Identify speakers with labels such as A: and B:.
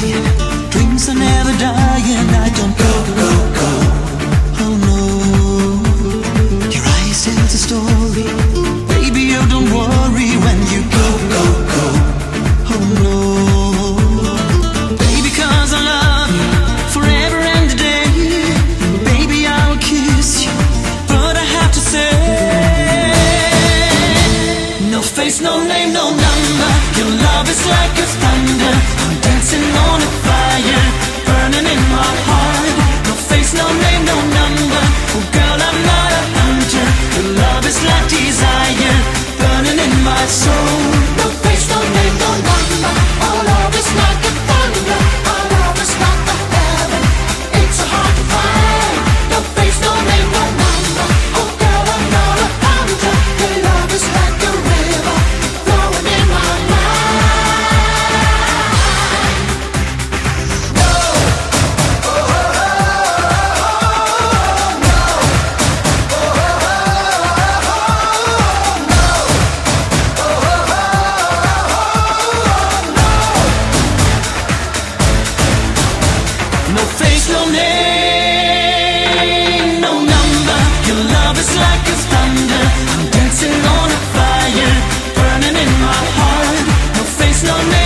A: fire. Dreams are never dying. I don't go, go, go. Oh no. Your eyes tell the story. Baby, you don't worry when you go, go, go. Oh no. Baby, 'cause I love you forever and a day. Baby, I'll kiss you, but I have to say, no face, no name, no number. Your love is like a thunder. I'm dancing on a fire, burning in my heart. No face, no name, no number. Oh girl, I'm not a hunter. Your love is like desire, burning in my soul.
B: No face, no name, no number. Our love is like a thunder. Our love is like the heaven. It's so hard to find. No face, no name, no number. Oh girl, I'm not a hunter. Your love is like a river flowing in my mind. No. Oh, oh, oh, no. Oh,
A: No face, no name, no number. Your love is like a thunder. I'm dancing on a fire, burning in my heart. No face, no name.